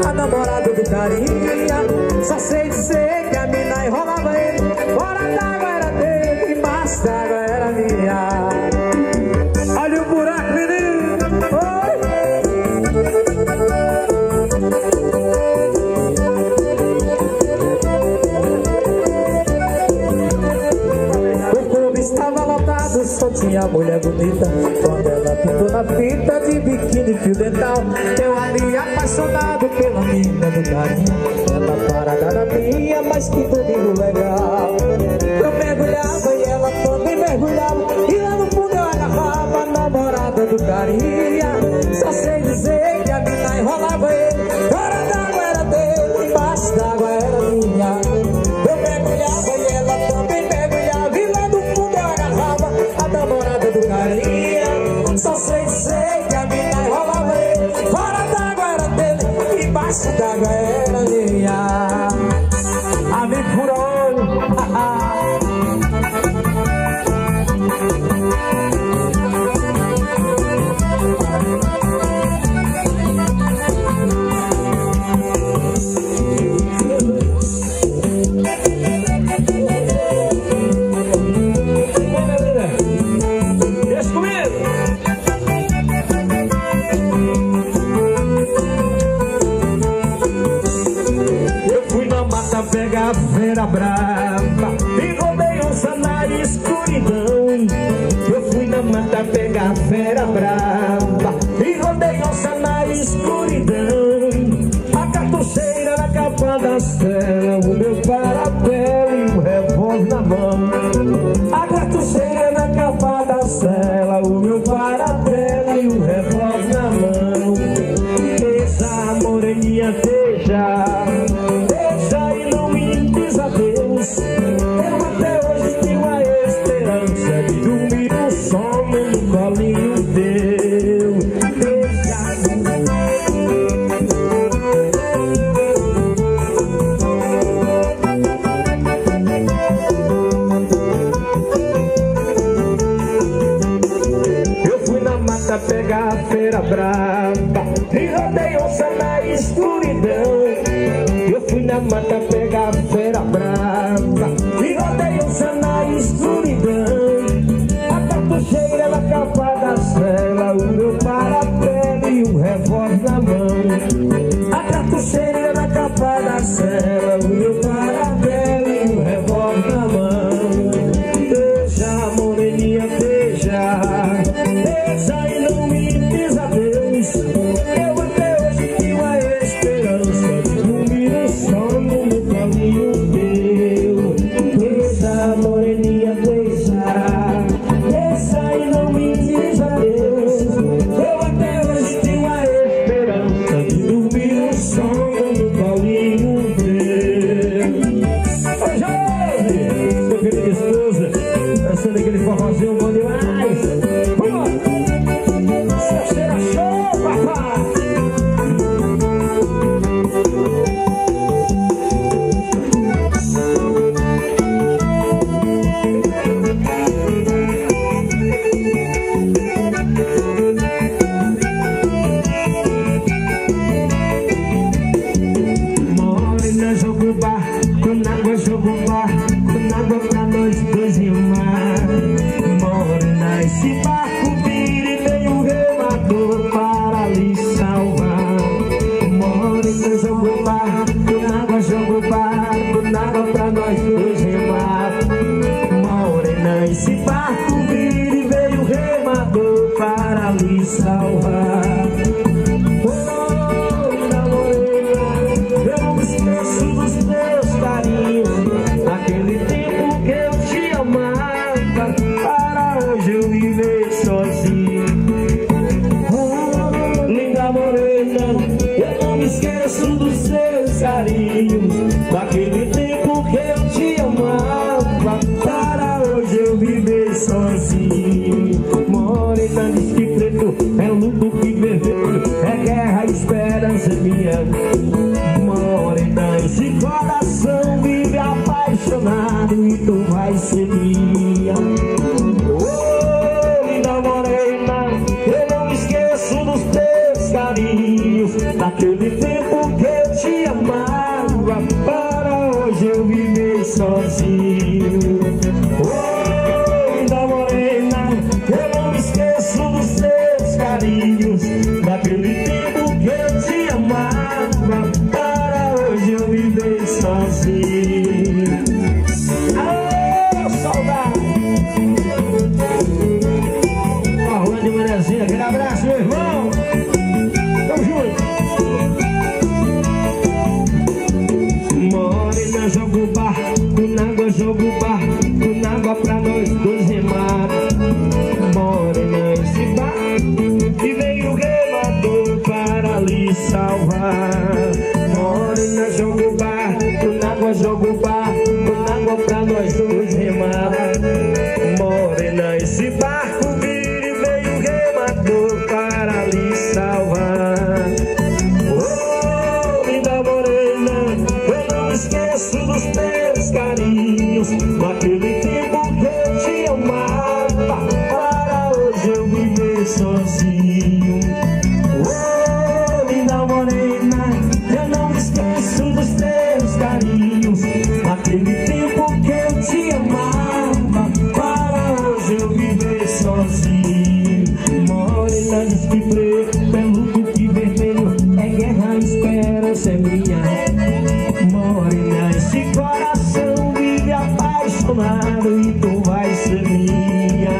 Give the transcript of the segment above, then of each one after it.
a namorada do carinha. Só sei dizer que a mina enrolava ele. Fora d'água era dele, embaixo d'água era minha. Olha o buraco, menino. O clube estava lotado, só tinha mulher bonita. Quando ela pintou na fita de biquíni fio dental, eu ali apaixonado pela mina do carinho. Ela parada na minha, mas que domingo legal. Eu mergulhava e ela também mergulhava, e lá no fundo eu agarrava a namorada do carinha. Só sei dizer que a mina enrolava ele. Fora d'água era dele, embaixo d'água era minha. Eu mergulhava e ela também mergulhava, e lá no fundo eu agarrava a namorada do carinha. Só sei dizer que a mina enrolava ele. Fora d'água era dele, embaixo d'água era minha. Amigo furou, pegar feira brava e roubei onça na escuridão. Eu fui na mata pegar fera brava e roubei onça na escuridão. A cartucheira na capa da cela, o meu parapé e o revólver na mão. A cartucheira na capa da cela, o meu parapé e o revólver na mão. Deixa, moreninha, deixa. Eu até hoje tenho a esperança de dormir um sono no colinho teu. Eu fui na mata pegar a feira brava e rodei onça na escuridão. Eu fui na mata pegar a feira brava e rodei onça na escuridão. A cartucheira na capa da cela, o meu parapé e um revólver na mão. A cartucheira na capa da cela, o meu parapé e um revólver na mão. Beija, moreninha, beija, beija e não me diz adeus. Eu até hoje tenho a esperança de dormir um sono no colinho teu. Beija, moreninha, beija, beija e não me diz adeus. Eu até hoje tenho a esperança de dormir um sono no colinho teu. Oi, Jorge, sua querida esposa, dançando aquele forrozinho bom demais. Seu cheiro show, papai. Morena jogo bar, com água jogo bar, com água pra nós dois e o mar. Morena, esse barco vira e vem um remador para lhe salvar. Morena jogo bar, com água jogo bar, com água pra nós dois e o mar. Morena, esse barco vira e vem um remador para lhe salvar. Daquele tempo que eu te amava, para hoje eu viver sozinho. Morena diz que preto é luto que vermelho, é guerra, esperança minha. Morena, esse coração vive apaixonado e tu vai ser minha. Oh, linda morena, eu não me esqueço dos teus carinhos. Daquele tempo tempo que eu te amava, para hoje eu viver sozinho. Oh, linda morena, eu não me esqueço dos seus carinhos, daquele tempo que eu te amava, para hoje eu viver sozinho. Aô, saudade! Orlando e Manezinha, aquele abraço, meu irmão! Tamo junto! Morena, jogo barco, na água jogo barco, na água pra nós dois remar. Morena, esse barco, e veio o remador para lhe salvar. Morena, jogo barco, na água jogo barco, na água pra nós dois remar. Morena, esse barco vira e veio o remador para lhe salvar. Oh, linda morena, eu não esqueço dos teus carinhos, naquele tempo que eu te amava, para hoje eu viver sozinho. Oh, linda morena, eu não esqueço dos teus carinhos, naquele tempo que eu te amava, para hoje eu viver sozinho. Morena, diz que preto é lucro, que vermelho é guerra, esperança é minha. Morena, esse coração vive apaixonado e tu vai ser minha.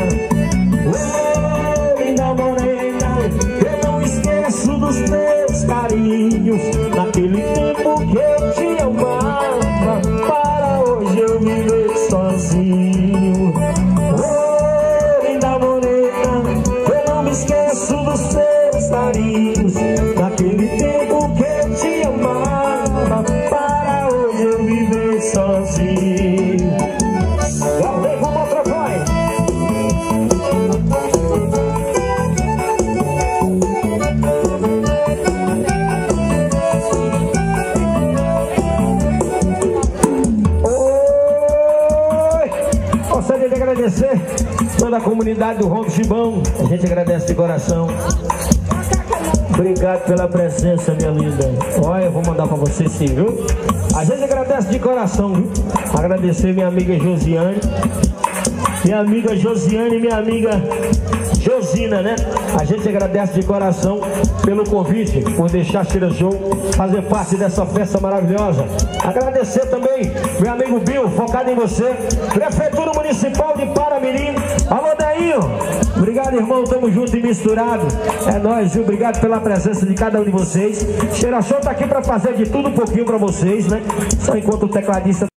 Oh, linda morena, eu não esqueço dos teus carinhos, naquele tempo que eu te amava, para hoje eu viver sozinho. Oh, linda morena, eu não me esqueço dos teus carinhos, naquele tempo que eu te amava, para hoje eu viver sozinho. Guardei com o microfone. Gostaria de agradecer toda a comunidade do Rombo Chibão. A gente agradece de coração. Obrigado pela presença, minha linda. Olha, eu vou mandar pra você sim, viu? A gente agradece de coração, viu? Agradecer minha amiga Josiane, minha amiga Josina, né? A gente agradece de coração pelo convite, por deixar Cheira Show fazer parte dessa festa maravilhosa. Agradecer também meu amigo Bill, focado em você, Prefeitura Municipal de Paramirim. Alô, Dainho! Obrigado, irmão, tamo junto e misturado. É nóis, viu? Obrigado pela presença de cada um de vocês. Cheira Show tá aqui pra fazer de tudo um pouquinho pra vocês, né? Só enquanto o tecladista